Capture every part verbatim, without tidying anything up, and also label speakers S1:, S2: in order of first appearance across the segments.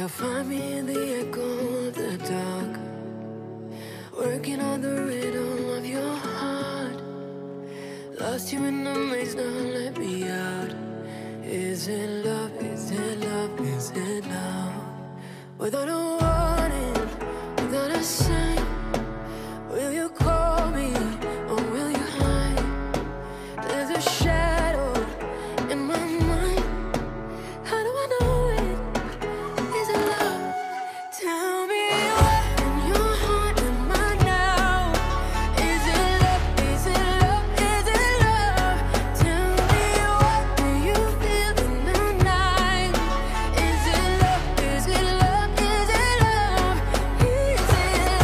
S1: You'll find me in the echo of the dark, working on the rhythm of your heart. Lost you in the maze, now let me out. Is it love, is it love, is it love? Without a warning, without a sign, will you call me or will you hide? There's a shadow in my mind. How do I know it? Is it love? Tell me what in your heart am I now? Is it love? Is it love? Is it love? Tell me what do you feel in the night? Is it love? Is it love? Is it love? Is it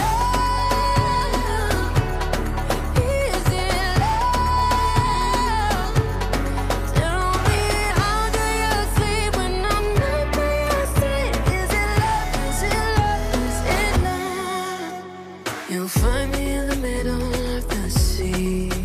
S1: love? Is it love? Tell me how do you sleep when I'm not by your side? Is it love? Is it love? Is it love? You'll find me in the middle of the sea,